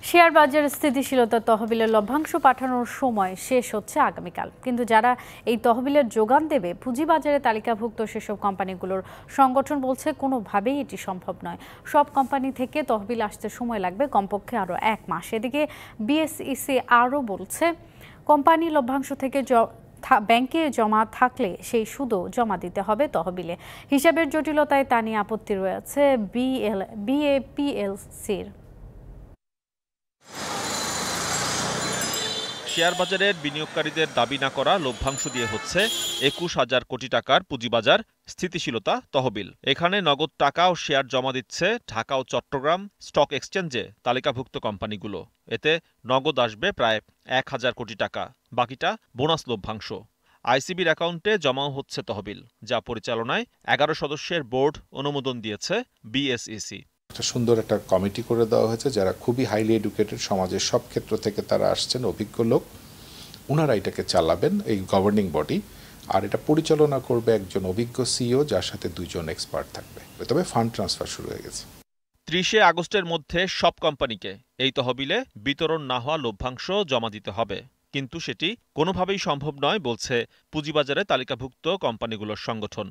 Share বাজার স্থিতিশীলতা তহবিলের লভ্যাংশ পাঠানোর সময় শেষ হচ্ছে আগামীকাল, কিন্তু যারা এই তহবিলের যোগান দেবে পুঁজিবাজারে তালিকাভুক্ত সেসব কোম্পানিগুলোর সংগঠন বলছে কোনোভাবেই এটি সম্ভব নয়। সব কোম্পানি থেকে তহবিল আসতে সময় লাগবে কমপক্ষে আরও 1 মাস। এদিকে বিএসইসি আরও বলছে কোম্পানি লভ্যাংশ থেকে ব্যাংকে জমা থাকলে সেই সুদও জমা দিতে হবে তহবিলে। হিসাবের জটিলতায় তা নিয়ে আপত্তি রয়েছে বিএপিএলসির। শেয়ার বাজারের বিনিয়োগকারীদের দাবি না করা লভ্যাংশ দিয়ে হচ্ছে ২১,০০০ কোটি টাকার পুঁজিবাজার স্থিতিশীলতা তহবিল। এখানে নগদ টাকা ও শেয়ার জমা দিচ্ছে ঢাকা ও চট্টগ্রাম স্টক এক্সচেঞ্জে তালিকাভুক্ত কোম্পানিগুলো। এতে নগদ আসবে প্রায় ১,০০০ কোটি টাকা, বাকিটা বোনাস লভ্যাংশ। আইসিবির অ্যাকাউন্টে জমাও হচ্ছে তহবিল, যা পরিচালনায় ১১ সদস্যের বোর্ড অনুমোদন দিয়েছে বিএসইসি। সুন্দর একটা কমিটি করে দেওয়া হয়েছে, যারা খুবই হাইলি এডুকেটেড, সমাজের সব ক্ষেত্র থেকে তারা আসছেন, অভিজ্ঞ লোক। ওনারা এটাকে চালাবেন, এই গভর্নিং বডি, আর এটা পরিচালনা করবে একজন অভিজ্ঞ সিইও, যার সাথে 2 জন এক্সপার্ট থাকবে। তবে ফান্ড ট্রান্সফার শুরু হয়ে গেছে। ৩০ আগস্টের মধ্যে সব কোম্পানিকে এই তহবিলে বিতরণ না হওয়া লভ্যাংশ জমা দিতে হবে, কিন্তু সেটি কোনোভাবেই সম্ভব নয় বলছে পুঁজিবাজারে তালিকাভুক্ত কোম্পানিগুলোর সংগঠন।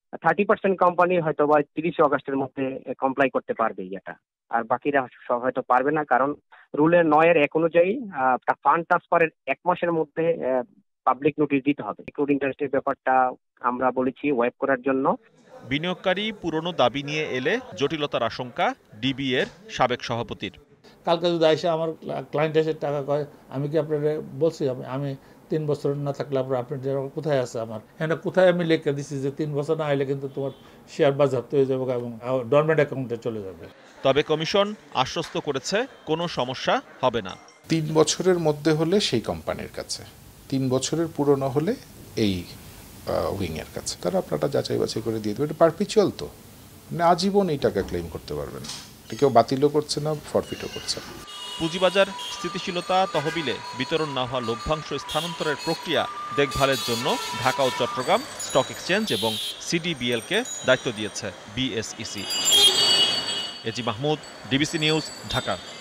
30% কোম্পানি হয়তো বা 30 আগস্টের মধ্যে কমপ্লাই করতে পারবে এটা, আর বাকিরা হয়তো পারবে না, কারণ রুলের 9-1 অনুযায়ী ফান্ড ট্রান্সফারের 1 মাসের মধ্যে পাবলিক নোটিশ দিতে হবে। সিকিউরিটি ইন্টারেস্টের ব্যাপারটা আমরা বলেছি ওয়েব করার জন্য। বিনিয়োগকারী পুরনো দাবি নিয়ে এলে জটিলতার আশঙ্কা ডিবি এর সাবেক সভাপতির। কালকে যদি আইসা আমার ক্লায়েন্ট এসে টাকা কয়, আমি কি আপনারা বলছি আমি 3 বছর না থাকলে আপনার কোথায় আছে, আমার হ্যাঁ কোথায় আমি লিখে দিচ্ছি যে 3 বছর না আইলে কিন্তু তোমার শেয়ার বাজেয়াপ্ত হয়ে যাবে এবং ডরমেন্ট অ্যাকাউন্টে চলে যাবে। তবে কমিশন আশ্বস্ত করেছে কোনো সমস্যা হবে না। 3 বছরের মধ্যে হলে সেই কোম্পানির কাছে, 3 বছরের পুরনো হলে এই উইংয়ের কাছে, তারা আপনারা যাচাই বাছাই করে দিয়ে দেবে। এটা পারপিচুয়াল, তো মানে আজীবন এই টাকা ক্লেম করতে পারবেন। কেউ বাতিলও করছে না, ফরফিটও করছে না। পুঁজিবাজার স্থিতিশীলতা তহবিলে বিতরণ না হওয়া লভ্যাংশ স্থানান্তরের প্রক্রিয়া দেখভালের জন্য ঢাকা ও চট্টগ্রাম স্টক এক্সচেঞ্জ এবং সিডিবিএলকে দায়িত্ব দিয়েছে BSEC. AG Mahmud, DBC news, Dhaka.